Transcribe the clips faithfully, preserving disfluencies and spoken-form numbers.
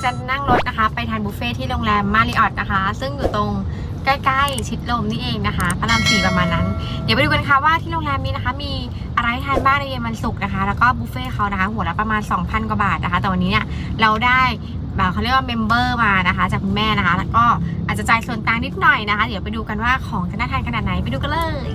จะนั่งรถนะคะไปทานบุฟเฟ่ที่โรงแรมมาริออตนะคะซึ่งอยู่ตรงใกล้ๆชิดลมนี่เองนะคะพระรามสี่ประมาณนั้นเดี๋ยวไปดูกันค่ะว่าที่โรงแรมนี้นะคะมีอะไรทานบ้างในเย็นวันศุกร์นะคะแล้วก็บุฟเฟ่เขานะคะหัวละประมาณ สองพัน กว่าบาทนะคะแต่วันนี้เนี่ยเราได้เขาเรียกว่าเมมเบอร์มานะคะจากคุณแม่นะคะแล้วก็อาจจะจ่ายส่วนต่างนิดหน่อยนะคะเดี๋ยวไปดูกันว่าของจะน่าทานขนาดไหนไปดูกันเลย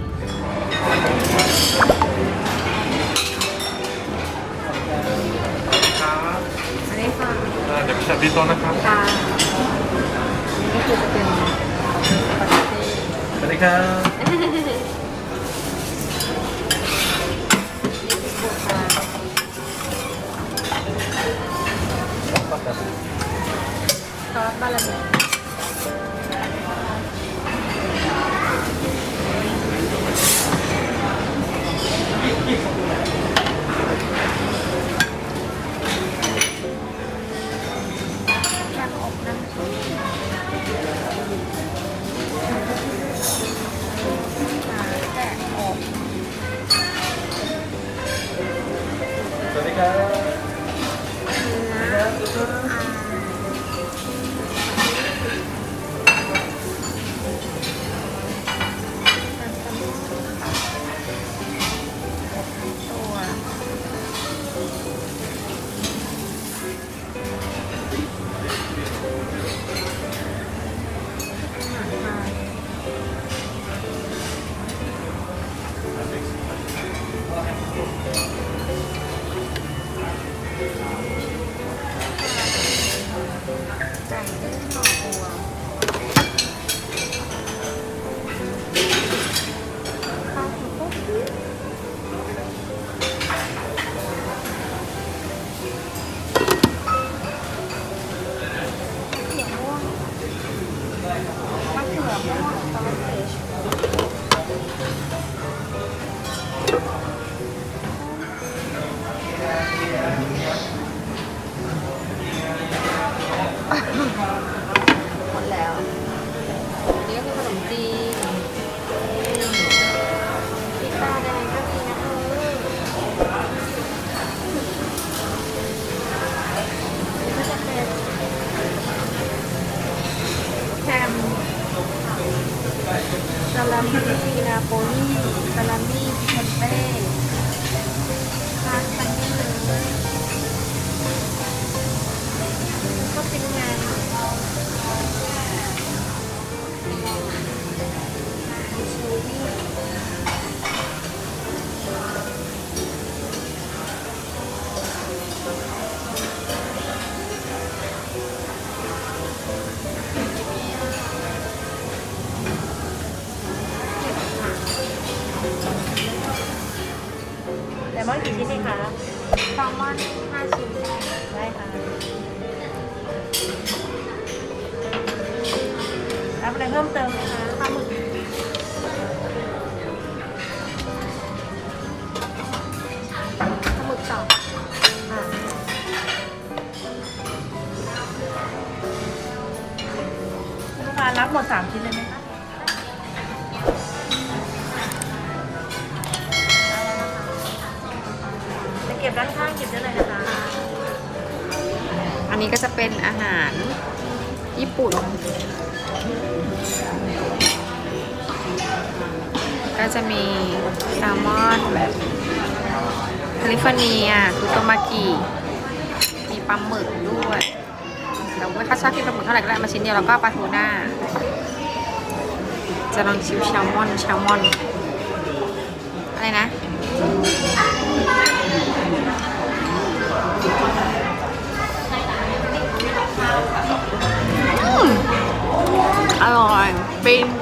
สวัสดีค่ะเดี๋ยวไปจัดดีโต๊ะนะครับค่ะนี่คือจะเป็นสวัสดีครับซอสบาลานีสวัสดีครับหมดแล้วนี่ก็คือขนมจีนพิซซ่าแดงก็มีนะคะนี่ก็จะเป็นแฮมซาลามี่นาโปลีซาลามี่เทมเป้พาสต้าเลยก็เป็นไงแซลมอนกี่ชิ้นดีคะแซลมอนห้าชิ้นได้ค่ะรับอะไรเพิ่มเติมไหมคะปลาหมึกปลาหมึกสองค่ะลูกค้ารับหมดสามชิ้นเลยไหมคะจะเก็บด้านข้างเก็บได้เลยนะคะอันนี้ก็จะเป็นอาหารญี่ปุ่นก็จะมีแซลมอนแบบแคลิฟอร์เนียคุโตมากิมีปลาหมึกด้วยแต่ไม่ค่อยชอบกินปลาหมึกเท่าไหร่ก็ได้มาชิ้นเดียวแล้วก็ปลาทูน่าจะลองชิมแซลมอนแซลมอนอะไรนะอร่อยฟิน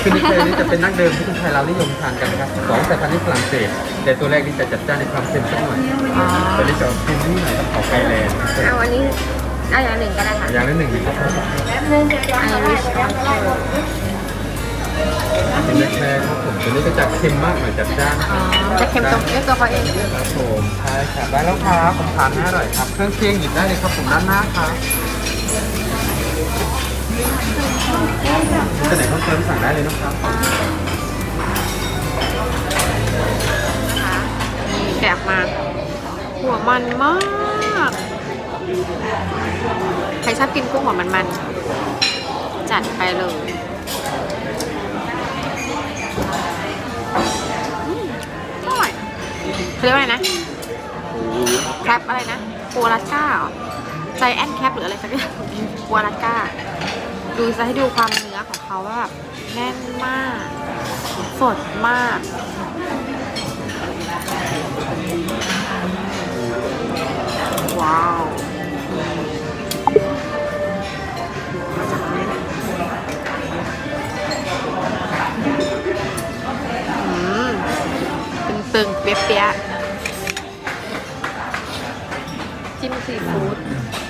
คือนิเคนี่จะเป็นนักเดิมที่คนไทยเรานิยมทานกันนะครับสองสายพันธุ์ที่ฝรั่งเศสแต่ตัวแรกนี่จะจัดจ้านในความเค็มสักหน่อยตัวนี้จะออกเค็มนิดหน่อยครับออกไกลแลนด์เอาอันนี้เอาอย่างหนึ่งก็ได้ค่ะอย่างละหนึ่งนะครับไอริชออเชอร์เป็นแรกๆครับผมตัวนี้ก็จะเค็มมากหน่อยจัดจ้านอ๋อจะเค็มตรงนี้ตัวเขาเองครับผมใช่ครับได้แล้วครับผมทานให้อร่อยครับเครื่องเคียงหยิบได้เลยครับผมด้านหน้าครับจะไหนเพิ่มเติมสั่งได้เลยนะครับนะคะนี่แกะมาหัวมันมากใครชอบกินกุ้งหัวมันๆจัดไปเลยอืมอร่อยเขาเรียกว่าอะไรนะแคปอะไรนะปูอลาสก้าเหรอใจแอนแคปหรืออะไรสักอย่างปูอลาสก้าดูจะให้ดูความเนื้อของเขาว่าแบบแน่นมากสดมากว้าวอืมตึงๆเปี๊ยะๆจิ้มซีฟู้ด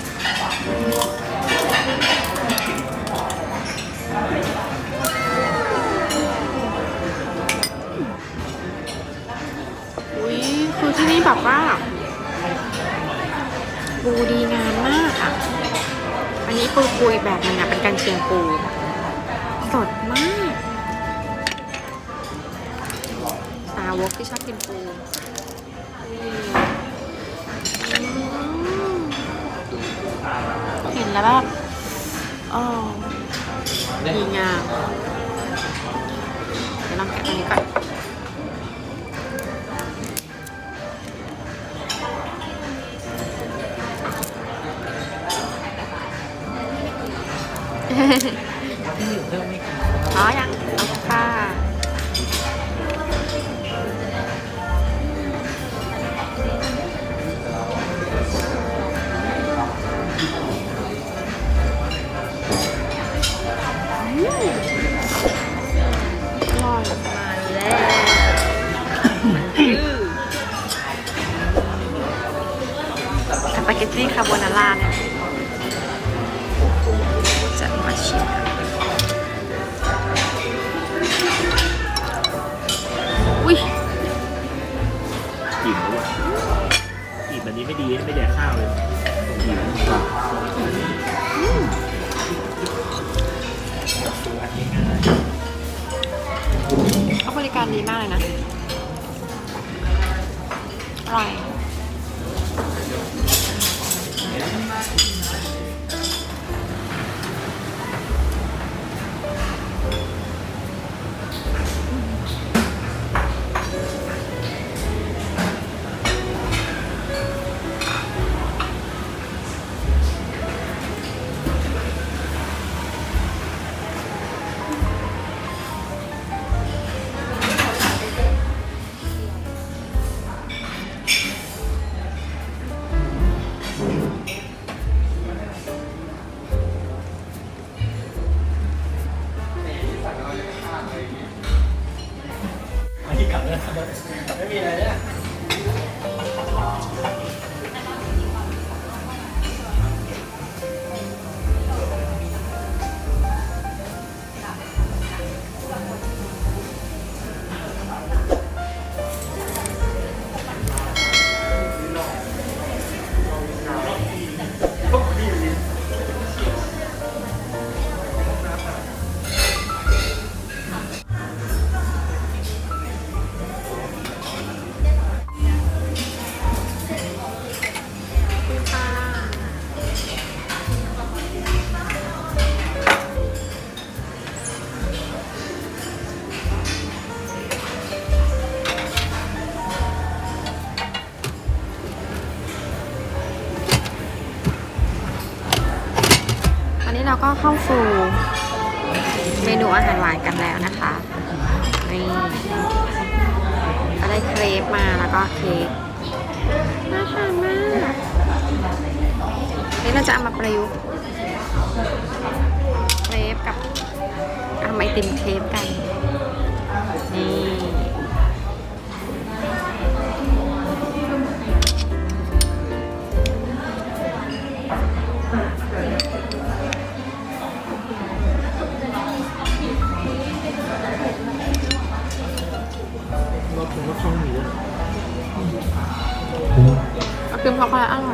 อุ้ยคือที่นี่แบบว่าปูดีงามมากอ่ะอันนี้ปูปุยแบบนึงอ่ะเป็นกันเชียงปูสดมากสาวกที่ชอบกินปูเห็นแล้วแบบอ๋อดีงามเดี๋ยวลองแกะตัวนี้ก่อนอ๋อยังเอาค่ะอืมอร่อยมาแล้วสปาเกตตี้คาโบนาร่าเนี่ยจะมาชิมกันอุ้ยอิ่มด้วยอิ่มแบบนี้ไม่ดีไม่แดกข้าวเลยอิ่มเขาบริการดีมากเลยนะ อร่อย เราก็เข้าสู่เมนูอาหารหวานกันแล้วนะคะนี่ก็ได้เครปมาแล้วก็เค้กน่าทานมากนี่เราจะเอามาประยุกต์เครปกับเอาไอติมเครปกันผมว่าข้าวมีด้วยไอติมช็อกโกแลตอร่อย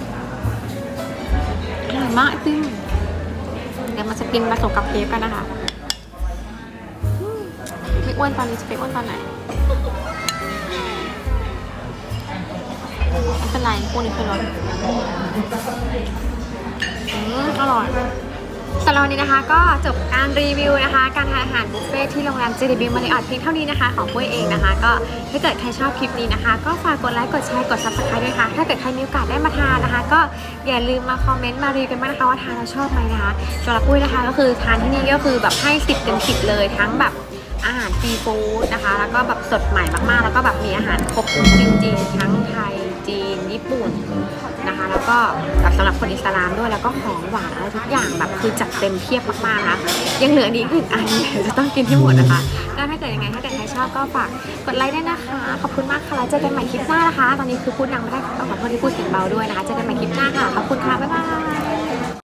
อร่อยมากไอติมเดี๋ยวมาจะกินผสมกับเค้กกันนะคะพี่อ้วนตอนนี้จะไปอ้วนตอนไหนไม่เป็นไรพวกนี้คือรสอืมอร่อยสำหรับวันนี้นะคะก็จบการรีวิวนะคะการทานอาหารบุฟเฟ่ที่โรงแรม เจ ดี บี Marriott เพียงเท่านี้นะคะของปุ้ยเองนะคะก็ถ้าเกิดใครชอบคลิปนี้นะคะก็ฝากกดไลค์กดแชร์กด ซับสไครบ์ ด้วยค่ะถ้าเกิดใครมีโอกาสได้มาทานนะคะก็อย่าลืมมาคอมเมนต์มารีวิวกันบ้างนะคะว่าทานแล้วชอบไหมนะคะสำหรับปุ้ยนะคะก็คือทานที่นี่ก็คือแบบให้สิบเต็มสิบเลยทั้งแบบอาหารซีฟู้ดนะคะแล้วก็แบบสดใหม่มากๆแล้วก็แบบมีอาหารครบจริงๆทั้งไทยจีนญี่ปุ่นนะคะแล้วก็แบบสำหรับคนอิสลามด้วยแล้วก็ของหวานอะไรทุกอย่างแบบคือจัดเต็มเพียบมากๆนะคะยังเหลืออีกหนึ่งอันจะต้องกินให้หมดนะคะก็ถ้าเกิดยังไงถ้าเกิดใครชอบก็ฝากกดไลค์ด้วยนะคะขอบคุณมากค่ะแล้วเจอกันใหม่คลิปหน้านะคะตอนนี้คือพูดดังไม่ได้ขอโทษที่พูดเสียงเบาด้วยนะคะเจอกันใหม่คลิปหน้าค่ะขอบคุณค่ะบ๊ายบาย